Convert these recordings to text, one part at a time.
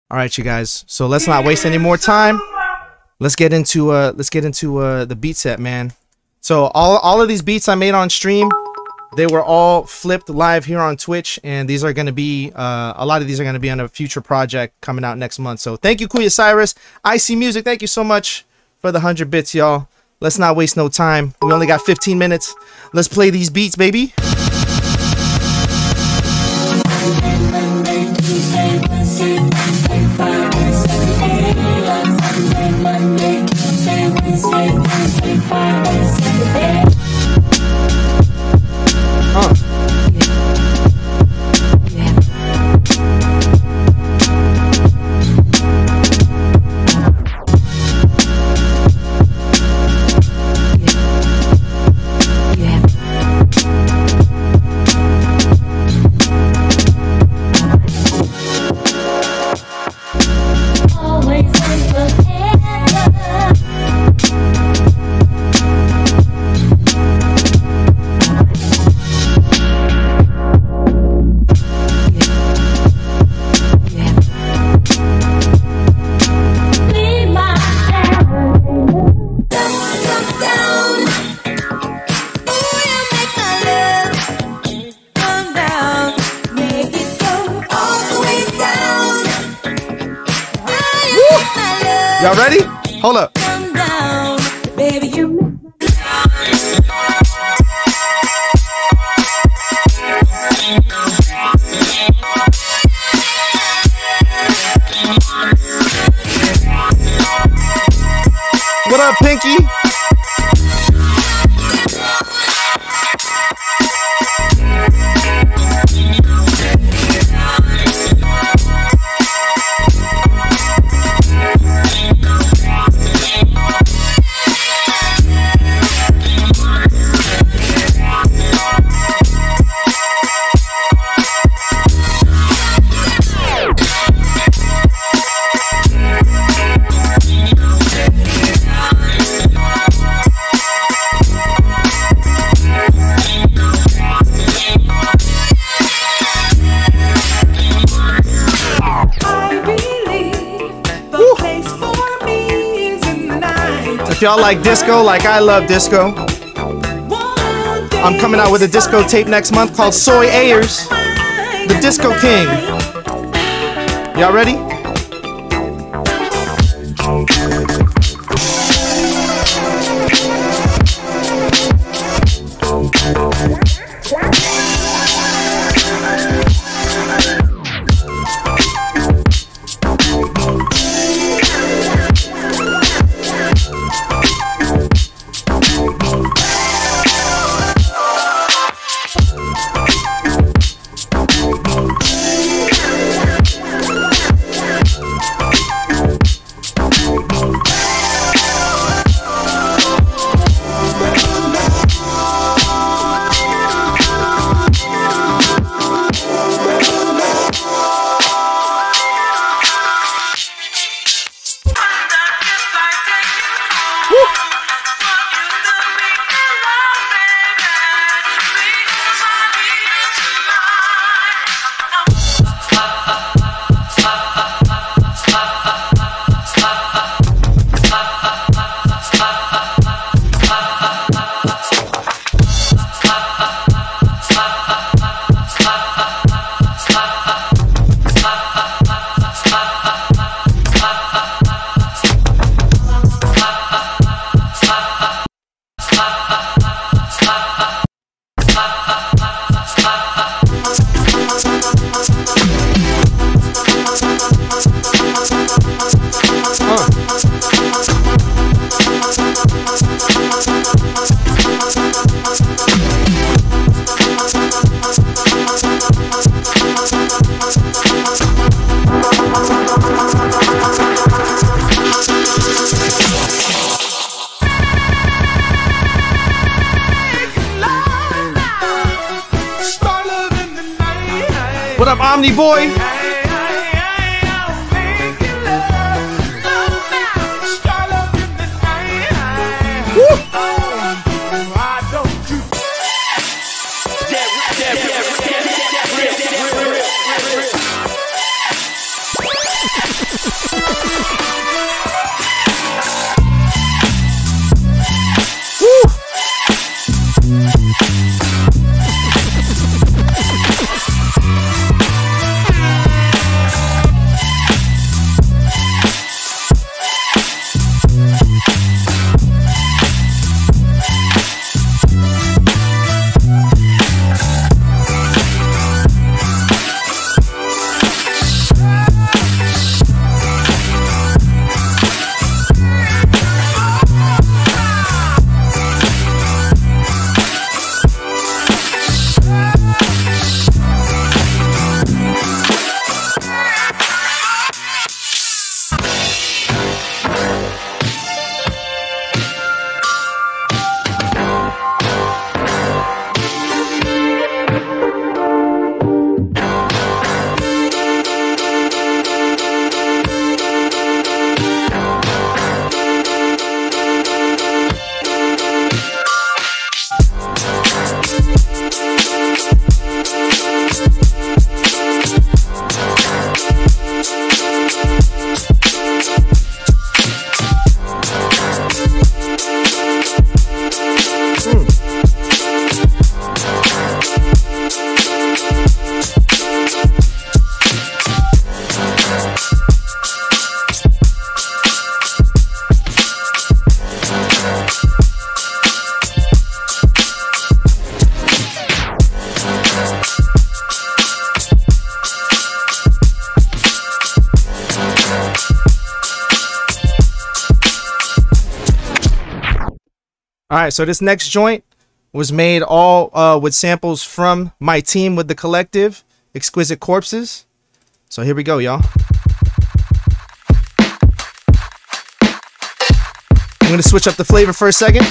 All right, you guys. So let's not waste any more time. Let's get into the beat set, man. So all of these beats I made on stream, they were all flipped live here on Twitch, and these are going to be a lot of these are going to be on a future project coming out next month. So thank you, Kuya Cyrus, IC Music. Thank you so much for the 100 bits, y'all. Let's not waste no time. We only got 15 minutes. Let's play these beats, baby. Y'all ready? Hold up. What up, Pinky? If y'all like disco, like I love disco, I'm coming out with a disco tape next month called Soy Ayers, the Disco King. Y'all ready? What up, Omni Boy? All right, so this next joint was made all with samples from my team with the collective, Exquisite Corpses. So here we go, y'all. I'm gonna switch up the flavor for a second.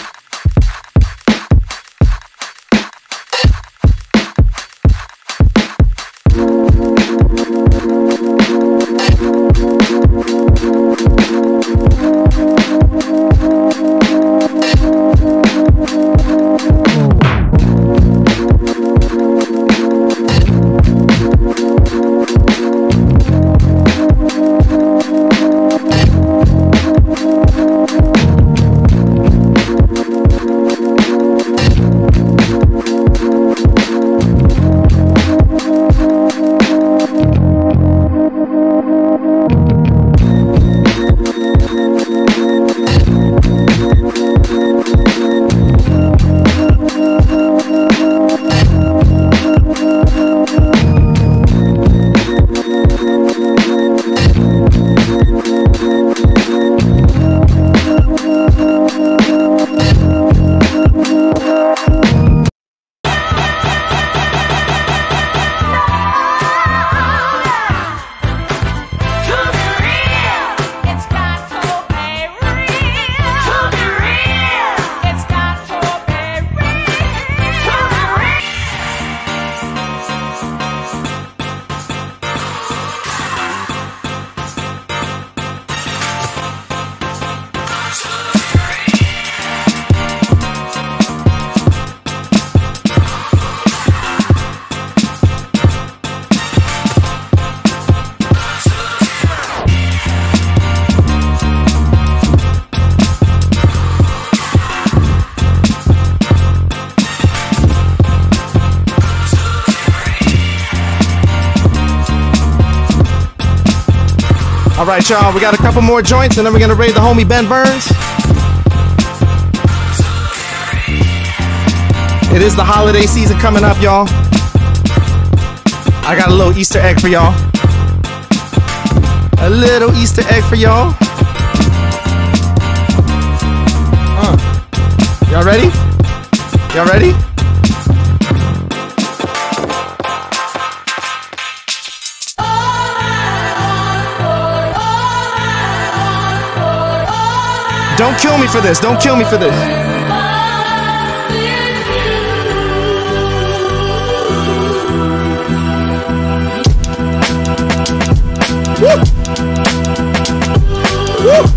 All right, y'all, we got a couple more joints and then we're gonna raid the homie Ben Burns. It is the holiday season coming up, y'all. I got a little Easter egg for y'all. A little Easter egg for y'all. Y'all ready? Y'all ready? Don't kill me for this. Don't kill me for this. Woo! Woo!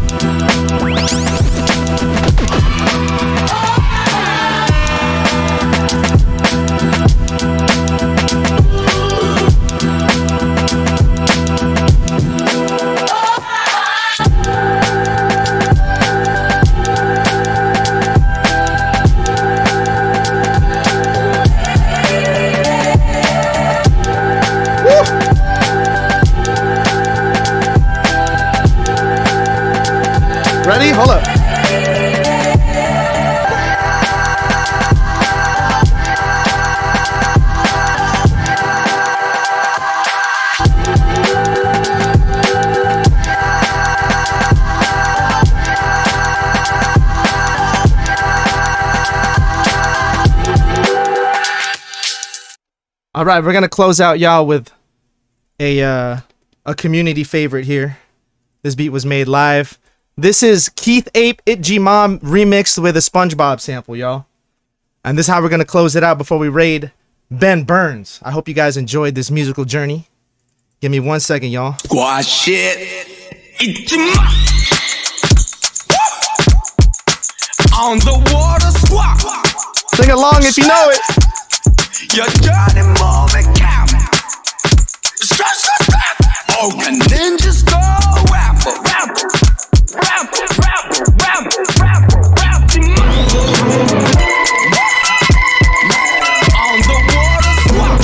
Ready? Hold up. All right, we're gonna close out y'all with a community favorite here. This beat was made live. This is Keith Ape, It Mom remixed with a SpongeBob sample, y'all. And this is how we're going to close it out before we raid Ben Burns. I hope you guys enjoyed this musical journey. Give me 1 second, y'all. Squash shit. On the water squawk. Sing along if you know it. Your dirty moment cap. Oh, can ninjas go rapper, rapper. Rap, rap, rap, rap, rap, on the water swap.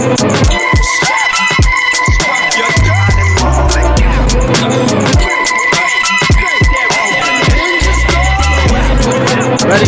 Your dirty moment cap. Ready?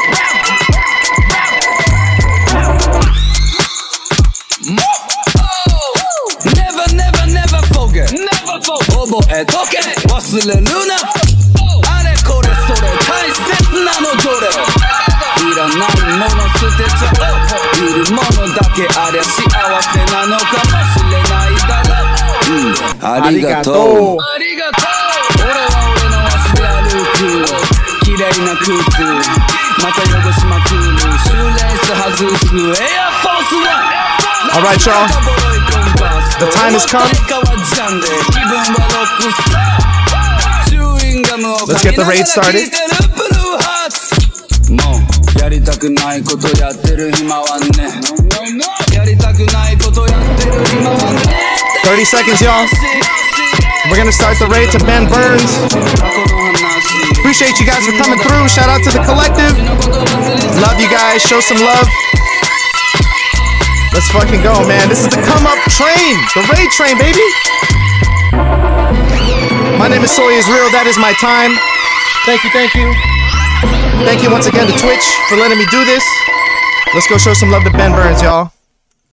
Never, never, never forget. Never forget. Obo e toke. Wasule luna. Are kore それ大切なのどれいらないもの捨てちゃおういるものだけありゃ幸せなのかもしれないだろありがとうありがとう俺は俺の足で歩く綺麗な靴また汚しまくるシューレース外すエアフォースワン Alright, y'all. The time has come. Let's get the raid started. 30 seconds, y'all. We're gonna start the raid to Ben Burns. Appreciate you guys for coming through. Shout out to the collective. Love you guys. Show some love. Let's fucking go, man. This is the come up train. The raid train, baby. My name is Soy Is Real. That is my time. Thank you, thank you. Thank you once again to Twitch for letting me do this. Let's go show some love to Ben Burns, y'all.